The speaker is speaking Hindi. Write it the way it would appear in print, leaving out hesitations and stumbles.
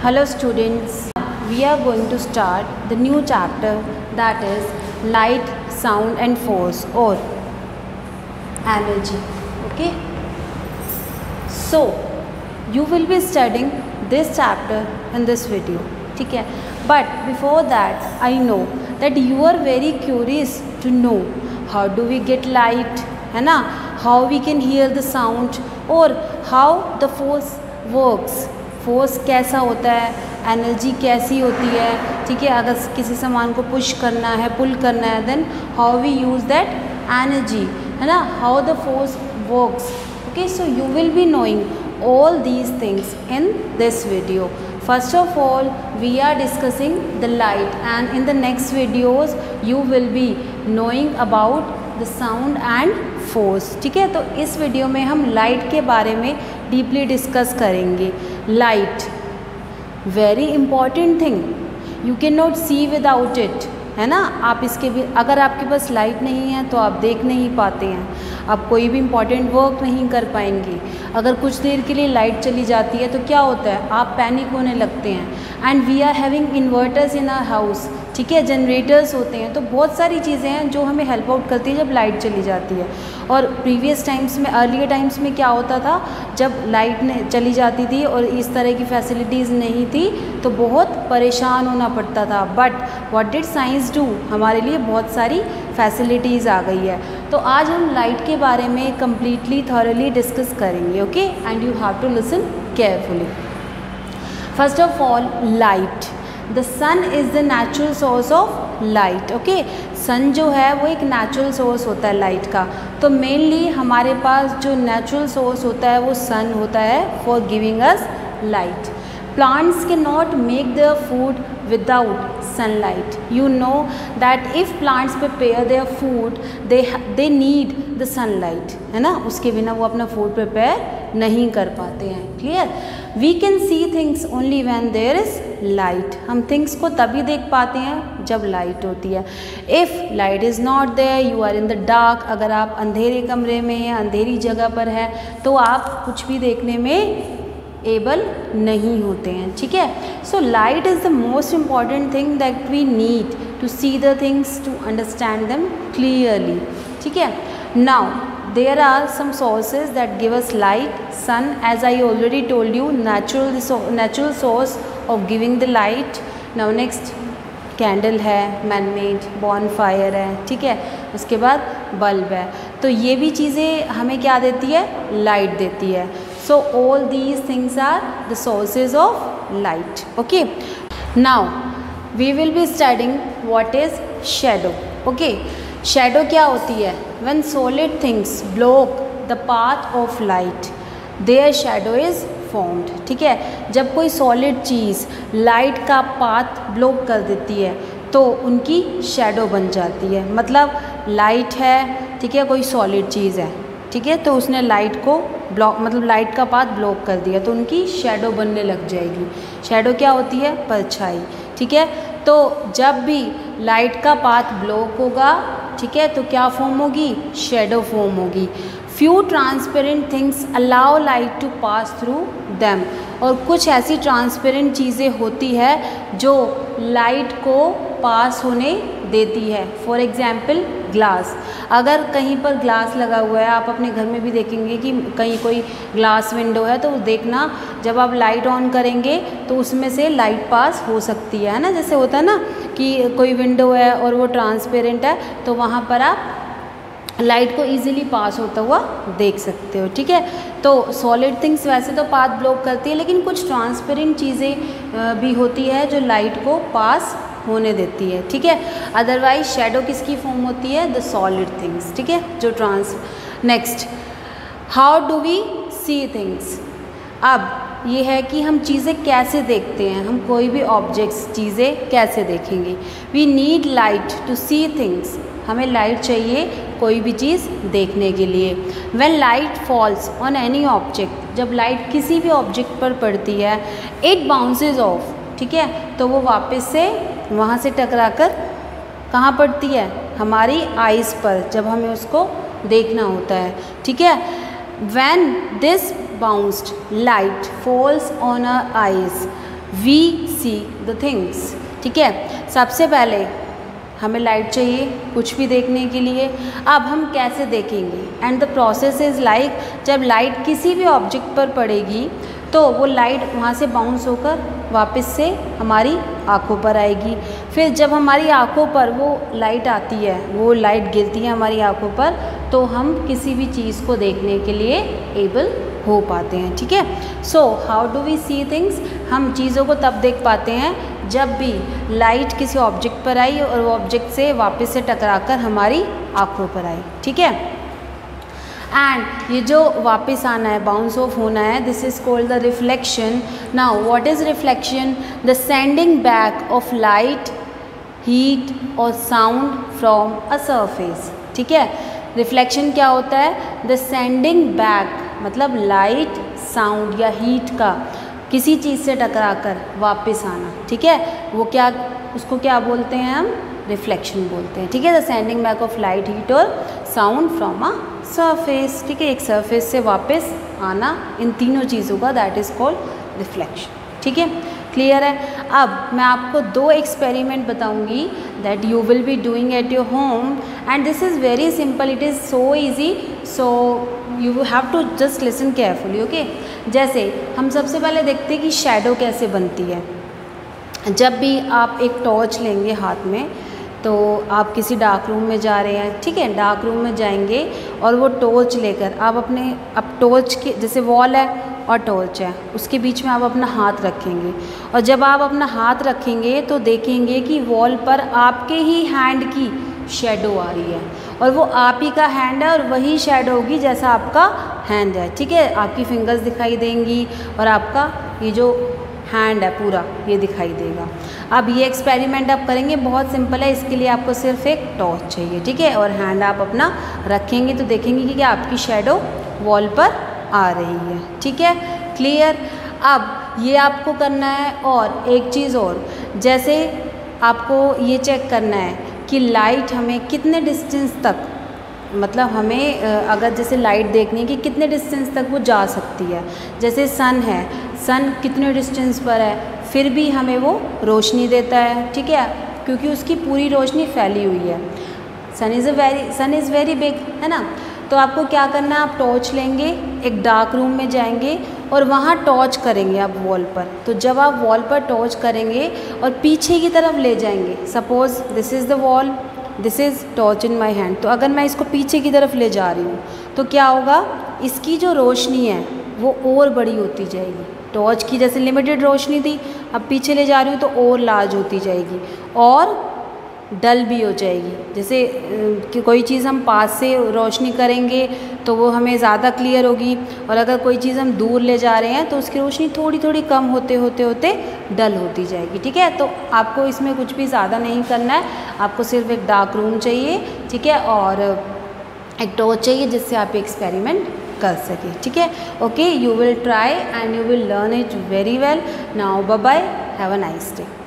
Hello students, we are going to start the new chapter, that is light, sound and force or energy. Okay, so you will be studying this chapter in this video. ठीक है, but before that I know that you are very curious to know how do we get light, है ना, how we can hear the sound or how the force works. Force कैसा होता है, एनर्जी कैसी होती है, ठीक है, अगर किसी सामान को पुश करना है, पुल करना है, then how we use that energy, है ना, how the force works. Okay, so you will be knowing all these things in this video. First of all, we are discussing the light, and in the next videos you will be knowing about the sound and force. ठीक है, तो इस वीडियो में हम लाइट के बारे में डीपली डिस्कस करेंगे. Light very important thing, you can not see without it, है ना. आप इसके भी, अगर आपके पास लाइट नहीं है तो आप देख नहीं पाते हैं, आप कोई भी इम्पॉर्टेंट वर्क नहीं कर पाएंगे. अगर कुछ देर के लिए लाइट चली जाती है तो क्या होता है, आप पैनिक होने लगते हैं. And we are having inverters in our house, ठीक है, जनरेटर्स होते हैं, तो बहुत सारी चीज़ें हैं जो हमें हेल्प आउट करती है जब लाइट चली जाती है. और प्रीवियस टाइम्स में, अर्लियर टाइम्स में क्या होता था, जब लाइट चली जाती थी और इस तरह की फैसिलिटीज़ नहीं थी तो बहुत परेशान होना पड़ता था. But what did science do, हमारे लिए बहुत सारी फैसिलिटीज़ आ गई है. तो आज हम लाइट के बारे में कम्प्लीटली थॉरली डिस्कस करेंगे. Okay, and you have to listen carefully. First of all, light. The sun is the natural source of light. Okay, sun जो है वो एक नेचुरल सोर्स होता है लाइट का. तो मेनली हमारे पास जो नेचुरल सोर्स होता है वो सन होता है for giving us light. Plants cannot make their food without sunlight. You know that if plants prepare their food, they need the sunlight, है ना. उसके बिना वो अपना फूड प्रिपेयर नहीं कर पाते हैं. Clear. We can see things only when there is light. हम थिंग्स को तभी देख पाते हैं जब लाइट होती है. If light is not there, you are in the dark. अगर आप अंधेरे कमरे में हैं, अंधेरी जगह पर है, तो आप कुछ भी देखने में एबल नहीं होते हैं. ठीक है. So light is the most important thing that we need to see the things, to understand them clearly. ठीक है. Now there are some sources that give us light. Sun, as I already told you, natural source of giving the light. Now next, candle है, मैनमेड, बॉनफायर है, ठीक है. उसके बाद बल्ब है. तो ये भी चीज़ें हमें क्या देती है, लाइट देती है. So all these things are the sources of light. Okay. Now we will be studying what is shadow. Okay. Shadow क्या होती है? When solid things block the path of light, their shadow is formed. ठीक है. जब कोई solid चीज़ लाइट का पाथ ब्लॉक कर देती है तो उनकी शेडो बन जाती है. मतलब लाइट है, ठीक है, कोई सॉलिड चीज़ है, ठीक है, तो उसने लाइट को ब्लॉक, मतलब लाइट का पाथ ब्लॉक कर दिया तो उनकी शेडो बनने लग जाएगी. शेडो क्या होती है, परछाई. ठीक है. तो जब भी लाइट का पाथ ब्लॉक होगा, ठीक है, तो क्या फॉर्म होगी, शेडो फॉर्म होगी. Few transparent things allow light to pass through them. और कुछ ऐसी ट्रांसपेरेंट चीज़ें होती है जो लाइट को पास होने देती है. For example glass. अगर कहीं पर ग्लास लगा हुआ है, आप अपने घर में भी देखेंगे कि कहीं कोई ग्लास विंडो है, तो देखना जब आप लाइट ऑन करेंगे तो उसमें से लाइट पास हो सकती है ना. जैसे होता है ना कि कोई विंडो है और वो ट्रांसपेरेंट है, तो वहाँ पर आप लाइट को इजीली पास होता हुआ देख सकते हो. ठीक है. तो सॉलिड थिंग्स वैसे तो पाथ ब्लॉक करती है, लेकिन कुछ ट्रांसपेरेंट चीज़ें भी होती है जो लाइट को पास होने देती है. ठीक है. अदरवाइज शेडो किसकी फॉर्म होती है, द सॉलिड थिंग्स. ठीक है, जो next, how do we see things. अब ये है कि हम चीज़ें कैसे देखते हैं, हम कोई भी ऑब्जेक्ट्स, चीज़ें कैसे देखेंगे. We need light to see things. हमें लाइट चाहिए कोई भी चीज़ देखने के लिए. When light falls on any object, जब लाइट किसी भी ऑब्जेक्ट पर पड़ती है, इट बाउंसेस ऑफ. ठीक है. तो वो वापस से वहाँ से टकराकर कहाँ पड़ती है, हमारी आइज़ पर, जब हमें उसको देखना होता है. ठीक है. When this bounced light falls on our eyes, we see the things. ठीक है, सबसे पहले हमें लाइट चाहिए कुछ भी देखने के लिए। अब हम कैसे देखेंगे, and the process is like, जब लाइट किसी भी ऑब्जेक्ट पर पड़ेगी तो वो लाइट वहाँ से बाउंस होकर वापस से हमारी आँखों पर आएगी। फिर जब हमारी आँखों पर वो लाइट आती है, वो लाइट गिरती है हमारी आँखों पर, तो हम किसी भी चीज़ को देखने के लिए एबल हो पाते हैं। ठीक है, so how do we see things, हम चीज़ों को तब देख पाते हैं जब भी लाइट किसी ऑब्जेक्ट पर आई और वो ऑब्जेक्ट से वापस से टकराकर हमारी आँखों पर आई। ठीक है, एंड ये जो वापस आना है, बाउंस ऑफ होना है, this is called the reflection. Now what is reflection? The sending back of light, heat और साउंड फ्रॉम अ सरफेस। ठीक है, रिफ्लेक्शन क्या होता है? द सेंडिंग बैक मतलब लाइट, साउंड या हीट का किसी चीज़ से टकराकर वापस आना। ठीक है, वो क्या, उसको क्या बोलते हैं हम? रिफ्लेक्शन बोलते हैं। ठीक है, the sending back of light, heat और साउंड फ्रॉम अ सरफेस। ठीक है, एक सरफेस से वापस आना, इन तीनों चीज़ों का दैट इज़ कॉल्ड रिफ्लेक्शन। ठीक है, क्लियर है? अब मैं आपको दो एक्सपेरिमेंट बताऊंगी that you will be doing at your home, and this is very simple, it is so easy, so you have to just listen carefully. Okay, जैसे हम सबसे पहले देखते हैं कि शैडो कैसे बनती है। जब भी आप एक टॉर्च लेंगे हाथ में, तो आप किसी डार्क रूम में जा रहे हैं, ठीक है, डार्क रूम में जाएंगे और वो टॉर्च लेकर आप अब टॉर्च के जैसे वॉल है और टॉर्च है, उसके बीच में आप अपना हाथ रखेंगे, और जब आप अपना हाथ रखेंगे तो देखेंगे कि वॉल पर आपके ही हैंड की शेडो आ रही है, और वो आप ही का हैंड है और वही शेडो होगी जैसा आपका हैंड है। ठीक है, आपकी फिंगर्स दिखाई देंगी और आपका ये जो हैंड है पूरा ये दिखाई देगा। अब ये एक्सपेरिमेंट आप करेंगे, बहुत सिंपल है, इसके लिए आपको सिर्फ एक टॉर्च चाहिए। ठीक है, और हैंड आप अपना रखेंगे तो देखेंगे कि क्या आपकी शेडो वॉल पर आ रही है। ठीक है, क्लियर? अब ये आपको करना है, और एक चीज़ और, जैसे आपको ये चेक करना है कि लाइट हमें कितने डिस्टेंस तक, मतलब हमें अगर जैसे लाइट देखनी है कि कितने डिस्टेंस तक वो जा सकती है। जैसे सन है, सन कितने डिस्टेंस पर है, फिर भी हमें वो रोशनी देता है। ठीक है, क्योंकि उसकी पूरी रोशनी फैली हुई है। सन इज़ वेरी बिग, है ना। तो आपको क्या करना है, आप टॉर्च लेंगे, एक डार्क रूम में जाएंगे और वहाँ टॉर्च करेंगे आप वॉल पर। तो जब आप वॉल पर टॉर्च करेंगे और पीछे की तरफ ले जाएंगे, suppose this is the wall, this is torch in my hand, तो अगर मैं इसको पीछे की तरफ ले जा रही हूँ तो क्या होगा, इसकी जो रोशनी है वो और बड़ी होती जाएगी। टॉर्च की जैसे लिमिटेड रोशनी थी, अब पीछे ले जा रही हूँ तो और लार्ज होती जाएगी और डल भी हो जाएगी। जैसे कि कोई चीज़ हम पास से रोशनी करेंगे तो वो हमें ज़्यादा क्लियर होगी, और अगर कोई चीज़ हम दूर ले जा रहे हैं तो उसकी रोशनी थोड़ी थोड़ी कम होते होते डल होती जाएगी। ठीक है, तो आपको इसमें कुछ भी ज़्यादा नहीं करना है, आपको सिर्फ एक डार्क रूम चाहिए, ठीक है, और एक टॉर्च चाहिए जिससे आप एक्सपेरिमेंट कर सकें। ठीक है, okay, you will try and you will learn it very well. Now bye bye, have a nice day.